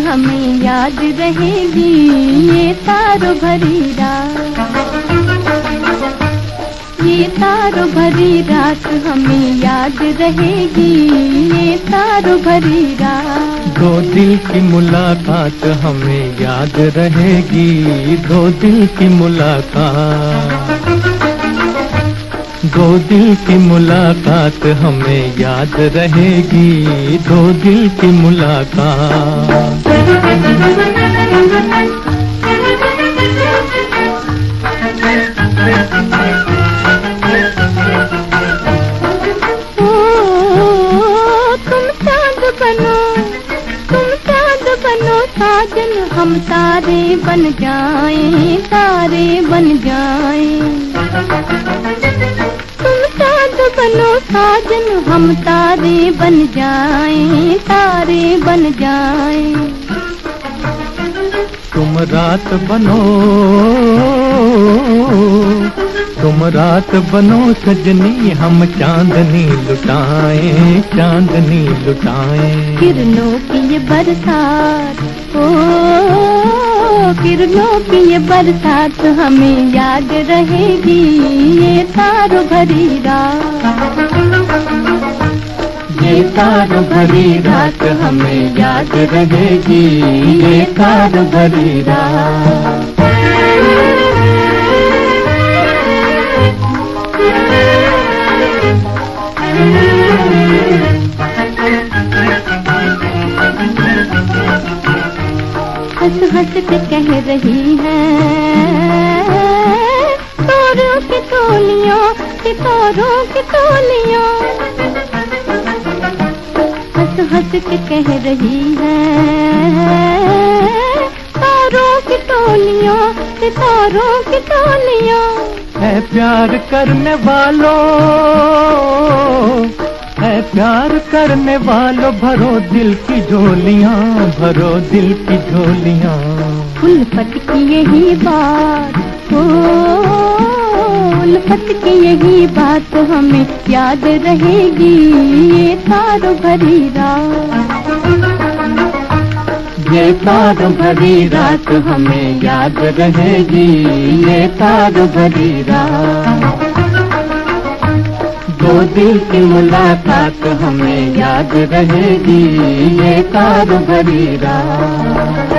हमें याद रहेगी, ये तारो भरी रात, ये तारो भरी रात हमें याद रहेगी, ये तारो भरी रात। दो दिल की मुलाकात हमें याद रहेगी, दो दिल की मुलाकात, दो दिल की मुलाकात हमें याद रहेगी, दो दिल की मुलाकात। साजन हम तारे बन जाएं, तारे बन जाएं। तुम चाँद बनो साजन हम तारे बन जाएं, तारे बन जाएं। तुम रात बनो, तुम रात बनो सजनी, हम चांदनी लुटाएं, चांदनी लुटाएं। किरणों की ये बरसात, ओ किरणों की ये बरसात हमें याद रहेगी, ये तारो भरी रात, ये तारो भरी रात हमें याद रहेगी, ये तारो भरी रात। हंस हंस के कह रही है तारों की टोलियों, सितारों की टोलियों। हंस हंस के कह रही है तारों की टोलियों, सितारों की टोलियों। है प्यार करने वालों, है प्यार करने वालों, भरो दिल की झोलियाँ, भरो दिल की झोलियाँ। उल्फत की यही बात, ओ उल्फत की यही बात हमें याद रहेगी, ये तारो भरी रात, ये तारो भरी रात हमें याद रहेगी, ये तारो भरी रात। दो दिल की मुलाकात हमें याद रहेगी, ये तारो भरी रात।